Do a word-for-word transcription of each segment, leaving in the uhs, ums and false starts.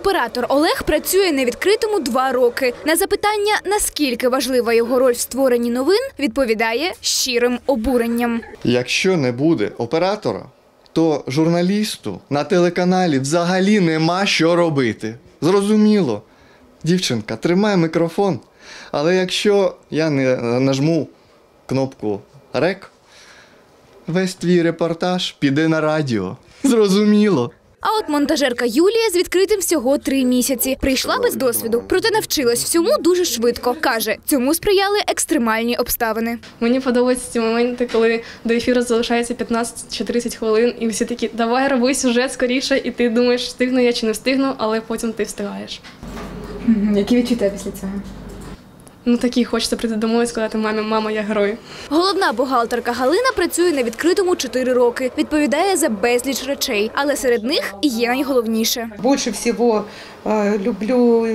Оператор Олег працює на відкритому два роки. На запитання, наскільки важлива його роль в створенні новин, відповідає щирим обуренням. Якщо не буде оператора, то журналісту на телеканалі взагалі нема що робити. Зрозуміло. Дівчинка, тримай мікрофон, але якщо я не нажму кнопку «Рек», весь твій репортаж піде на радіо. Зрозуміло. А от монтажерка Юлія з відкритим всього три місяці. Прийшла без досвіду, проте навчилась всьому дуже швидко. Каже, цьому сприяли екстремальні обставини. Мені подобаються ці моменти, коли до ефіру залишається п'ятнадцять чи тридцять хвилин, і всі такі, давай роби сюжет скоріше, і ти думаєш, встигну я чи не встигну, але потім ти встигаєш. Які відчуття після цього? Ну такі, хочеться прийти домой і сказати мамі, мама, я герой. Головна бухгалтерка Галина працює на відкритому чотири роки. Відповідає за безліч речей, але серед них і є найголовніше. Більше всього люблю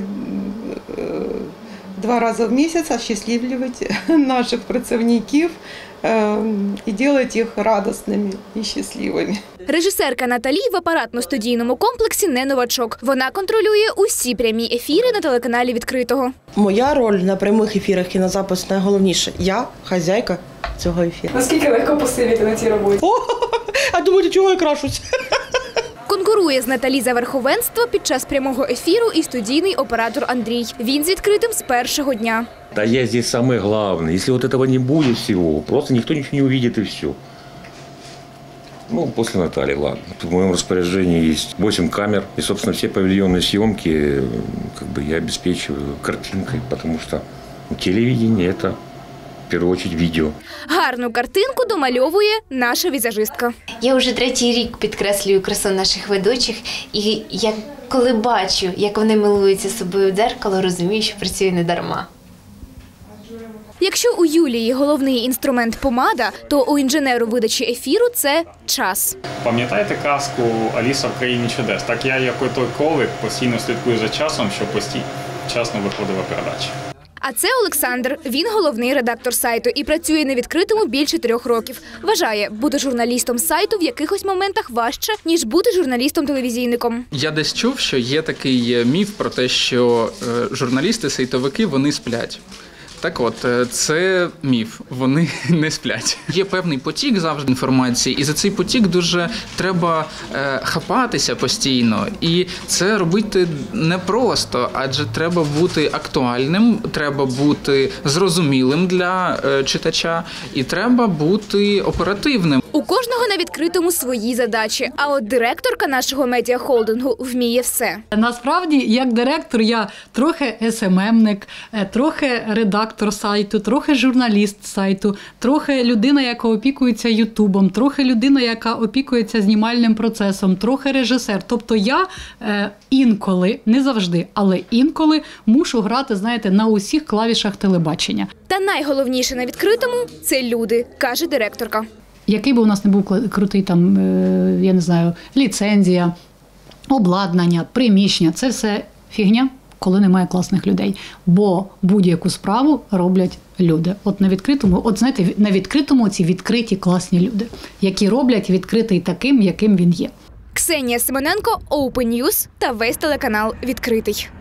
два рази в місяць осчастливлювати наших працівників і робити їх радісними і щасливими. Режисерка Наталі в апаратно-студійному комплексі не новачок. Вона контролює усі прямі ефіри на телеканалі «Відкритого». Моя роль на прямих ефірах кінозапис найголовніша. Я хазяйка цього ефіру. Наскільки легко посивіти на цій роботі? О, а думаєте, чого я крашусь? Конкурує з Наталі за верховенство під час прямого ефіру і студійний оператор Андрій. Він з відкритим з першого дня. Да я здесь самый главный. Если вот этого не будет всего, просто никто ничего не увидит и все. Ну, после Натальи, ладно. В моем распоряжении есть восемь камер. И, собственно, все павильонные съемки как бы, я обеспечиваю картинкой, потому что телевидение – это, в первую очередь, відео. Гарну картинку домальовує наша візажистка. Я вже третій рік підкреслюю красу наших ведучих. І я коли бачу, як вони милуються собою в дзеркало, розумію, що працюю не дарма. Якщо у Юлії головний інструмент – помада, то у інженеру видачі ефіру – це час. Пам'ятаєте казку «Аліса в країні чудес»? Так я, як той кролик, постійно слідкую за часом, щоб постійно вчасно виходила передача. А це Олександр. Він головний редактор сайту і працює на відкритому більше трьох років. Вважає, бути журналістом сайту в якихось моментах важче, ніж бути журналістом-телевізійником. Я десь чув, що є такий міф про те, що журналісти-сайтовики, вони сплять. Так от, це міф, вони не сплять. Є певний потік завжди інформації, і за цей потік дуже треба е, хапатися постійно. І це робити непросто, адже треба бути актуальним, треба бути зрозумілим для е, читача, і треба бути оперативним. У кожного на відкритому свої задачі, а от директорка нашого медіахолдингу вміє все. Насправді, як директор, я трохи ес ем емник, трохи редактор сайту, трохи журналіст сайту, трохи людина, яка опікується ютубом, трохи людина, яка опікується знімальним процесом, трохи режисер. Тобто я е, інколи, не завжди, але інколи мушу грати, знаєте, на усіх клавішах телебачення. Та найголовніше на відкритому – це люди, каже директорка. Який би у нас не був крутий там, е, я не знаю, ліцензія, обладнання, приміщення – це все фігня, коли немає класних людей. Бо будь-яку справу роблять люди. От на відкритому, от знаєте, на відкритому ці відкриті класні люди, які роблять відкритий таким, яким він є. Ксенія Симоненко, Open News та весь телеканал «Відкритий».